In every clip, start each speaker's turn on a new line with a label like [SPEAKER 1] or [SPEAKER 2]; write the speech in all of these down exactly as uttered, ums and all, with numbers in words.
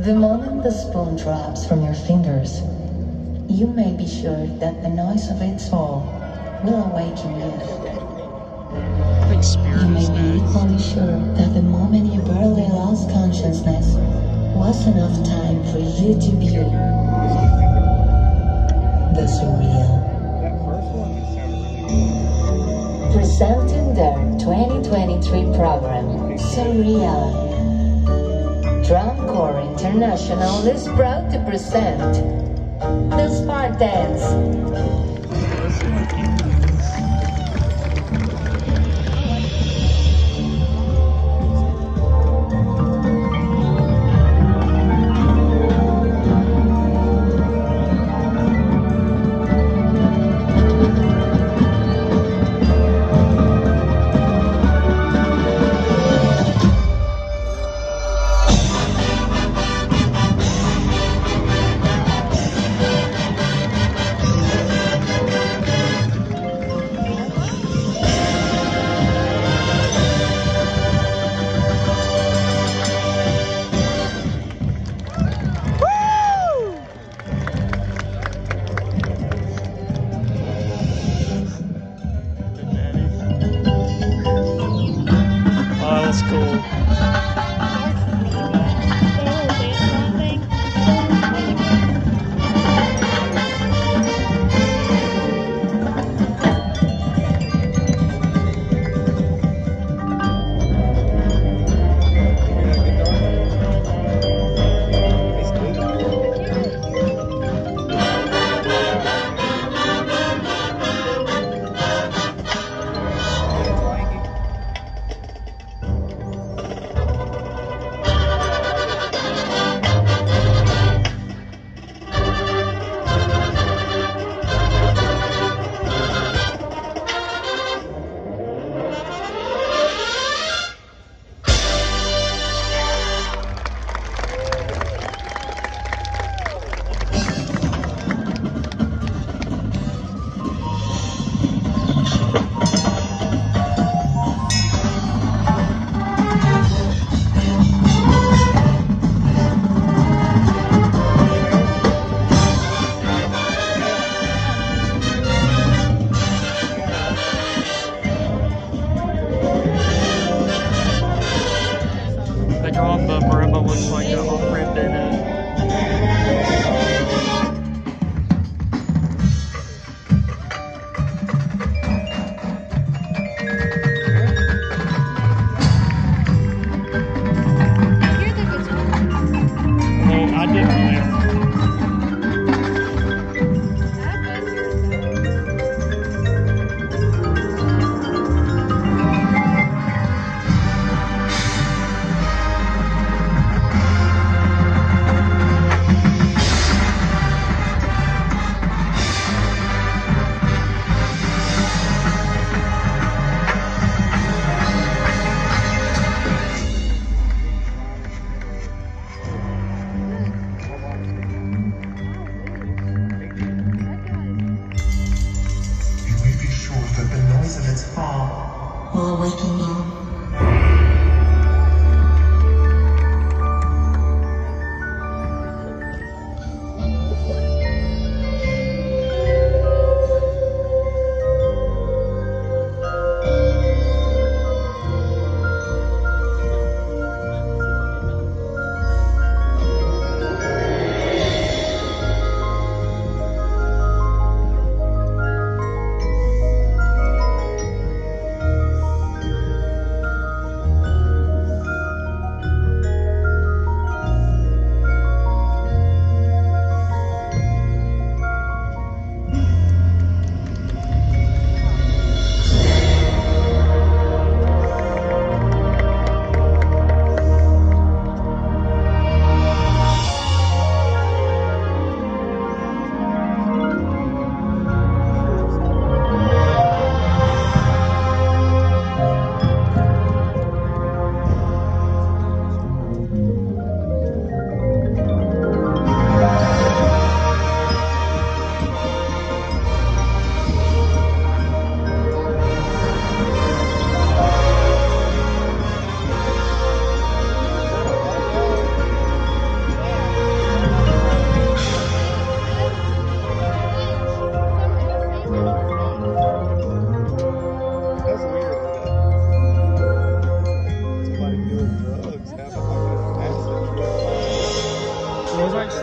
[SPEAKER 1] The moment the spoon drops from your fingers, you may be sure that the noise of its fall will awaken you. You may be equally sure that the moment you barely lost consciousness was enough time for you to view the surreal. Presenting their twenty twenty-three program, Surreal. Drum Corps International is proud to present the Spartans.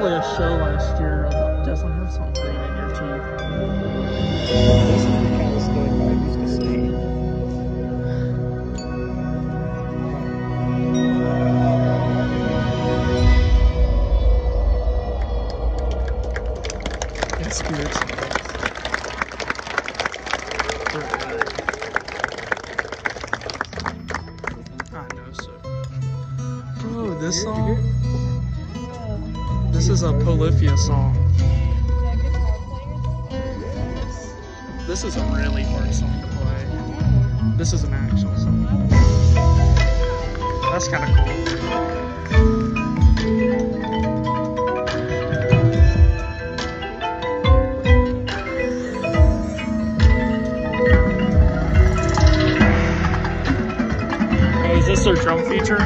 [SPEAKER 2] like a show last year. I'll definitely have something green in your teeth.
[SPEAKER 3] This is the kind of stuff I used to see.
[SPEAKER 2] It's good. I know so. Bro, this song. This is a Polyphia song. This is a really hard song to play. This is an actual song. That's kind of cool. Oh, is this their drum feature?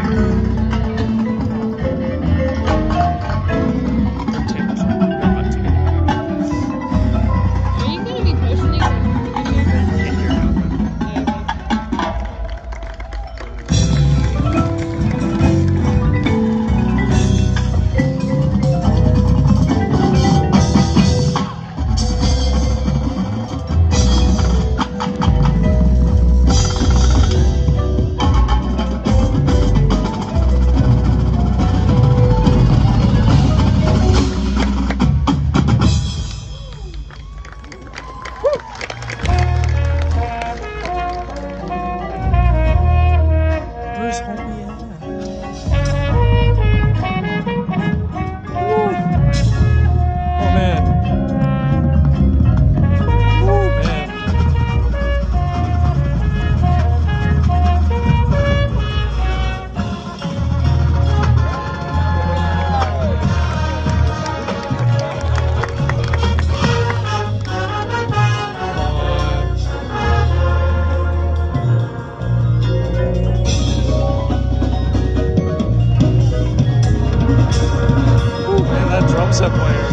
[SPEAKER 2] Set player.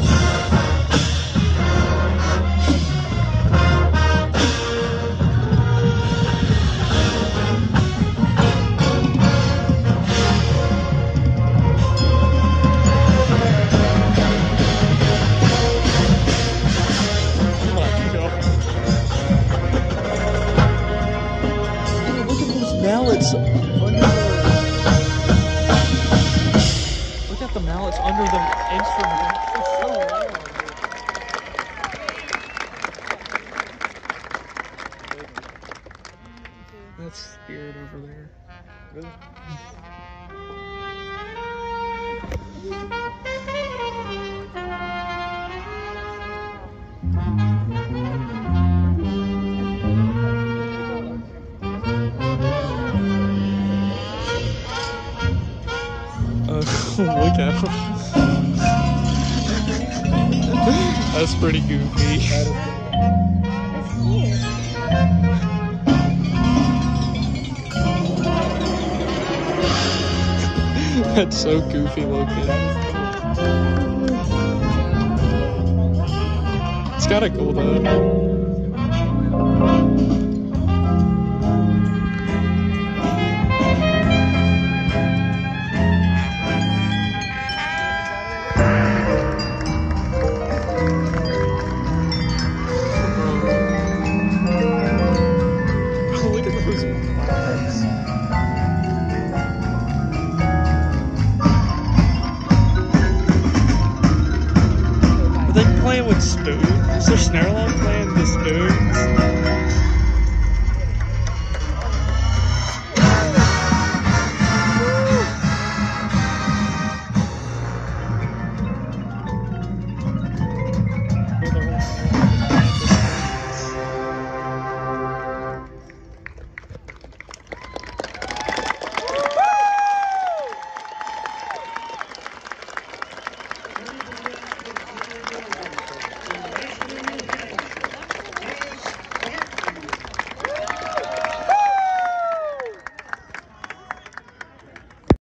[SPEAKER 2] Look at those mallets under the... Look at the mallets under the instrument. It's so loud. That's Spirit over there. Really? Look at him. That's pretty goofy. That's so goofy looking. It's kinda cool though. Are they playing with spoons? Is their snare line playing the spoons?